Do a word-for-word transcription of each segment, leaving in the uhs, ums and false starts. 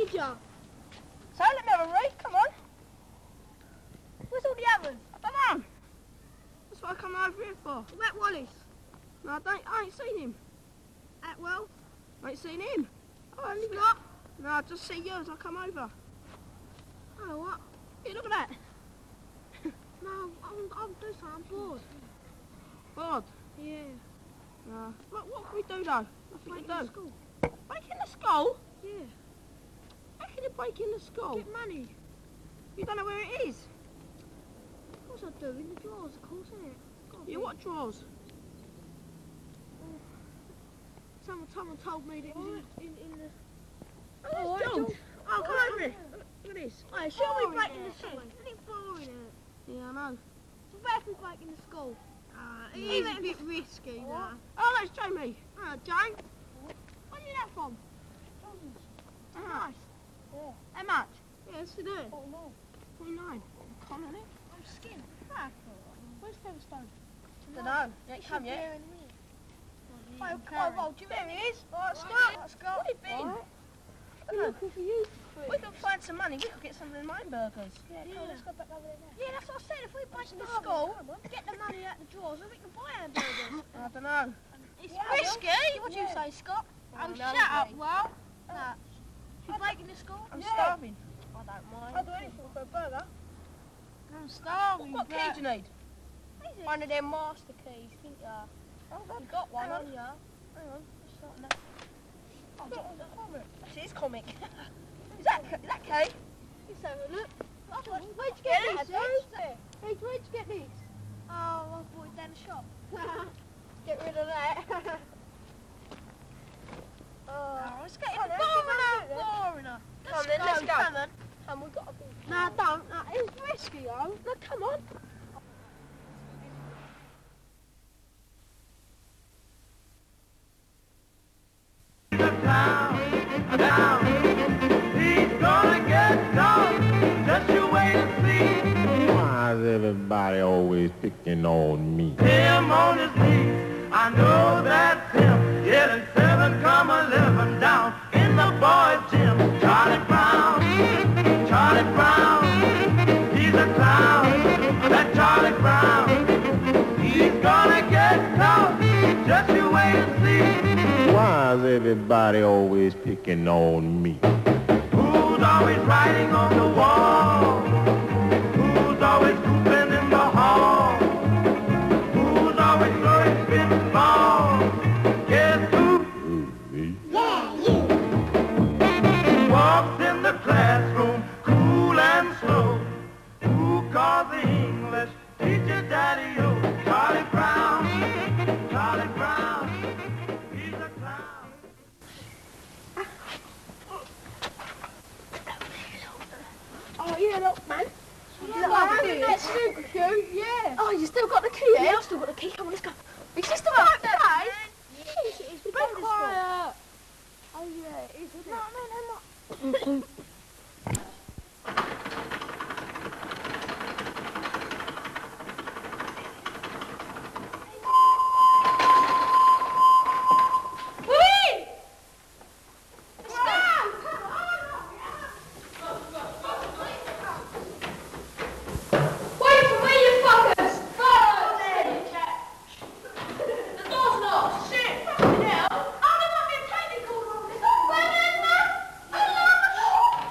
need you. So, let me have a read, come on. Where's all the others? I don't know. That's what I come over here for. Where's Wallace? No, I, don't, I ain't seen him. Attewell? I ain't seen him. Oh, only got? No, I just see you as I come over. Oh, what? Here, look at that. No, I'm, I'm doing something. I'm bored. Bored? Yeah. No. What, what can we do, though? Nothing Break to in do. the school. Break in the school? Yeah. How can you break in the school? Get money. You don't know where it is? Of course I do. In the drawers, of course, innit? Gotta You be. what drawers? Someone, someone told me that it was in, in, in the... Oh, I George. don't- Oh, come Oh, over here. oh. Look, look at this. Hey, should we Boring, break in innit? the school? Isn't it boring, innit? Yeah, I know. So where can we break in the school? Uh, it is a bit risky, now. Oh, that's Jamie. Oh, Jane. Where did you that from? Ah. Nice. Yeah. How much? Yeah, let's do it. forty-nine. forty-nine. Con on it. I'm skin. Ah, where's Featherstone? Don't know. You ain't come yet. Oh, come on, Roll, do you There know? he is. All right, Scott. Right. Let's go. Where have you been? Right. I don't We're know. looking for you. We can find some money. We could get some of them mine burgers. Yeah, come on, let's go back over there now. Yeah, that's what I said. If we break in the starving, school, come on. get the money out the drawers, then we can buy hamburgers. I don't know. It's Yeah, risky. What do you Yeah. say, Scott? Oh, Oh, no, shut up, mate. Well. Nah. Should we break in the school? I'm Yeah. starving. I don't mind. I'll do anything for a burger. I'm starving. What key do you need? One of them master keys, think ya? Oh, You got one, hang on. haven't ya? Hang on. It's not enough. Oh, Look, get on the comic. Actually, it's comic. is that is that key? Let's have a look. Oh, where'd you Yeah, get that's these, it. Sue? Hey, where'd you get these? Oh, I bought it down the shop. Get rid of that. Oh, it's getting Come on, boring let's out, go. boring out. Come on then, let's go. Come on. Come, we've got to be... No, don't. No, it's risky, though. No, come on. Down, down, he's gonna get down, just you wait and see. Why is everybody always picking on me? Him on his knees, I know that's him, getting seven comma eleven down in the boys' gym. Charlie Brown, Charlie Brown, he's a clown, that Charlie Brown. He's gonna get caught, just you wait and see. Why is everybody always picking on me? Who's always writing on the wall? Who's always scooping in the hall? Who's always throwing spitballs? Guess who? Me? Who walks in the classroom cool and slow? Who calls the English teacher Daddy-O? Charlie Brown, Charlie Brown, he's a clown. Oh, yeah, look, man. Yeah, Look, isn't that super cute? Yeah. Oh, you still got the key, eh? Yeah, I've still got the key. Come on, let's go. Is this the right place? Yes, it is. Be quiet. Oh, yeah, it is, isn't it? No, no, no, no. Oh,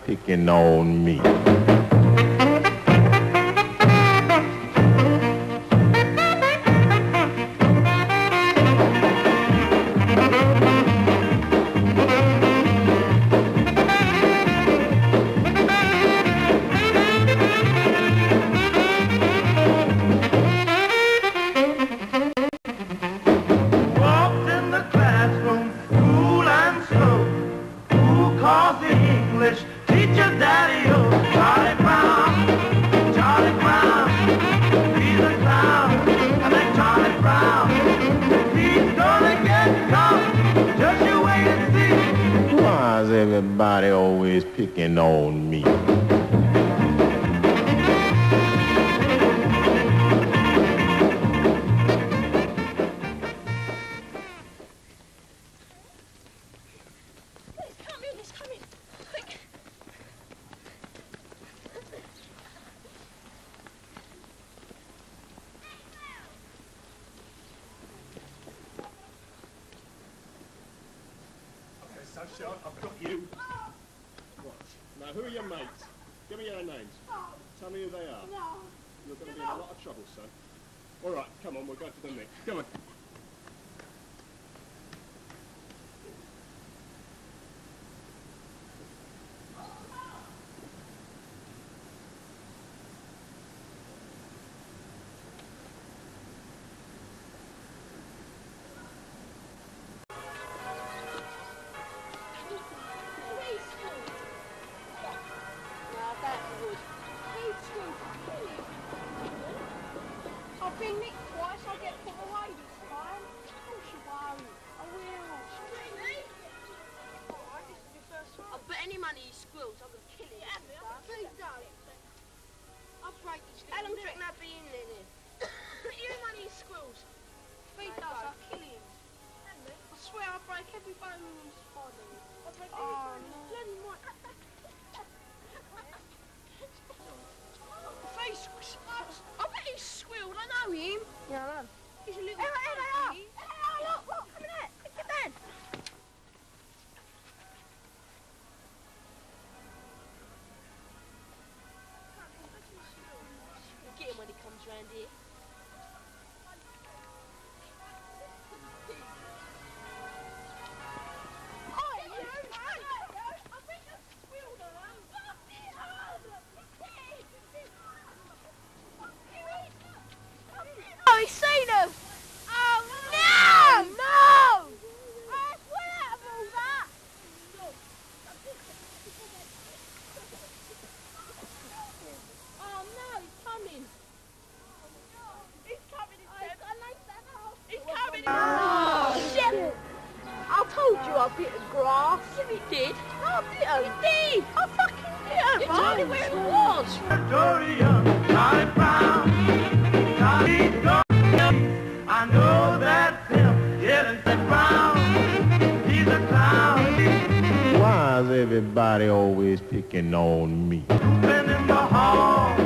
picking on me? Everybody always picking on me. It's coming, it's coming. Quick. Okay, so shut. I've got you. What? Now, who are your mates? Give me your names. Tell me who they are. No. You're going to be in a lot of trouble, son. All right, come on, we'll go to the next. Come on. I've been nicked twice, I'll get put away this time. Don't you worry, I will. Alright, this is your first one. I'll bet any money he squeals, I'm going to kill him. Please don't. I'll break his How long do you reckon I'll be in there then? Bet you any money he squeals. If he does, I'll kill him. I swear I'll break every bone in his body. I'll break every bone in his bloody mind. Face, I bet he's squealed, I know him. Yeah, I know. He's a little Here, here they are. funky. Here they are, look, look, come in here. Quick, get down. We'll get him when he comes round here. Oh, he's seen him! Oh, no! No! I swear out of all that! Oh, no, he's coming. He's coming, he's coming. Oh, shit! I told you I bit of grass. Yeah, he did. No, I didn't. He did. I fucking didn't. You told him where it was. Victoria, Charlie Brown, Charlie Brown. I know that's him, getting brown. He's a clown. Why is everybody always picking on me? Been in the hall.